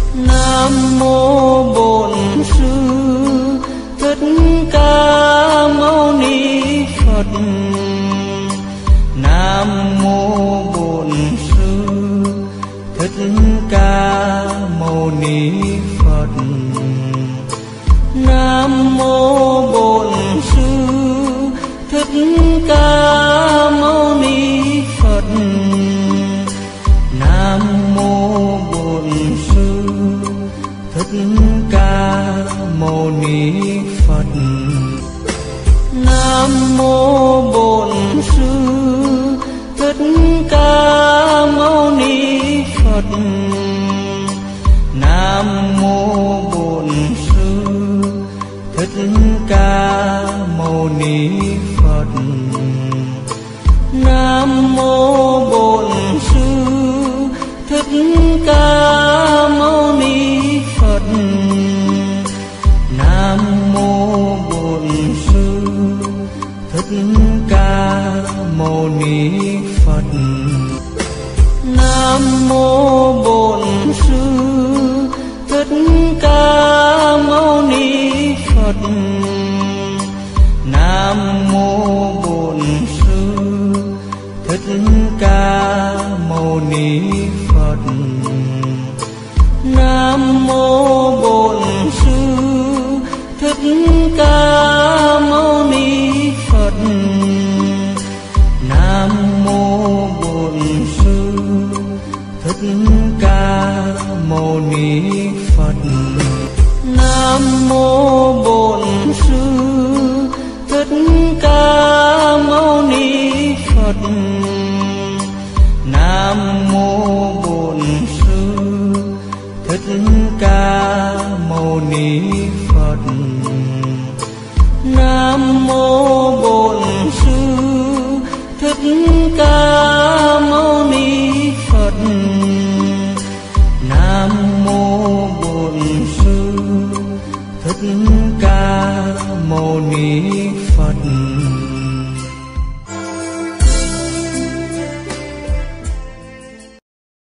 Nam mô Bổn Sư Thích Ca Mâu Ni Phật. Nam mô Bổn Sư Thích Ca Mâu Ni Phật. Nam mô Bổn Sư Thích Ca Mâu Ni Phật. Nam mô Bổn Sư Thích Ca Mâu Ni Phật. Nam mô Bổn Sư Thích Ca Mâu Ni Phật. Nam mô Bổn Sư Thích Ca Mâu Ni Phật. Nam mô Bổn Sư Thích Ca Mâu Ni Phật. Nam mô Bổn Sư Thích Ca Mâu Ni Phật. Nam mô Bổn Sư Thích Ca Mâu Ni Phật. Nam mô Bổn Sư Thích Ca Mâu Ni Phật. Nam mô Bổn Sư Thích Ca Mâu Ni Phật. Nam mô Bổn Sư Thích Ca Mâu Ni Phật. Nam mô Bổn Sư Thích Ca Mâu Ni Phật. Nam mô Bổn Sư Thích Ca Mâu Ni Phật. Nam mô Bổn Sư Thích Ca Mâu Ni Phật. Nam mô Bổn Sư Thích Ca Mâu Ni Phật.